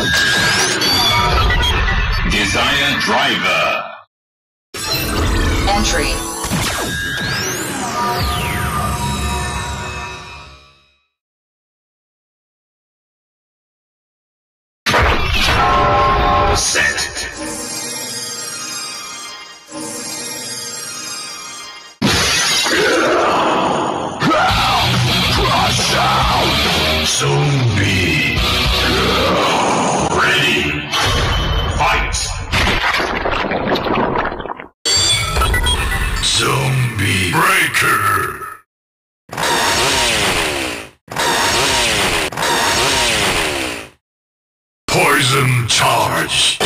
Desire driver. Entry. Set. Crush out. Zombie. Ready. Fight. Zombie breaker. Poison charge.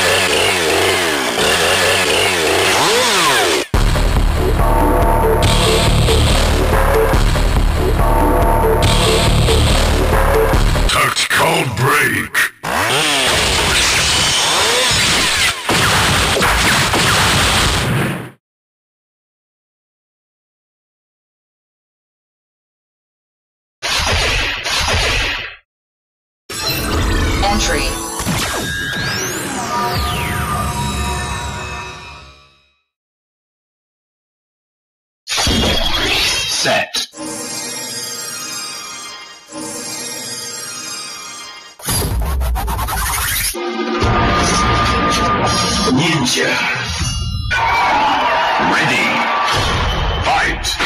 Tactical break. Entry. Set. Ninja. Ready. Fight.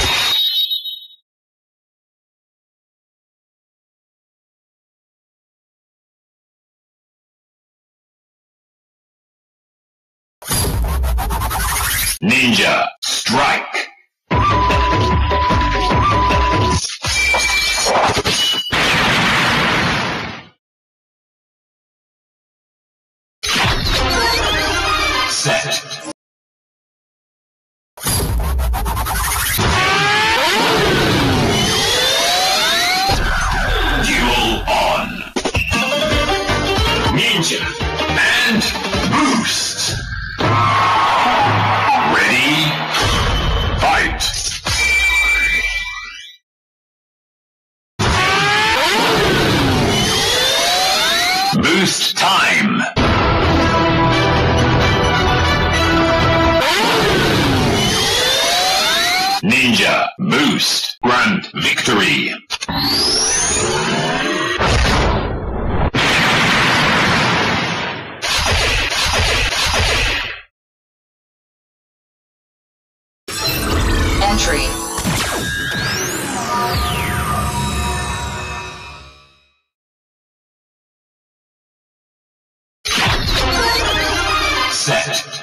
Ninja. Strike. Set. Duel on. Ninja and boost. Ready? Fight. Boost time. Ninja boost. Grand victory. Entry. Set.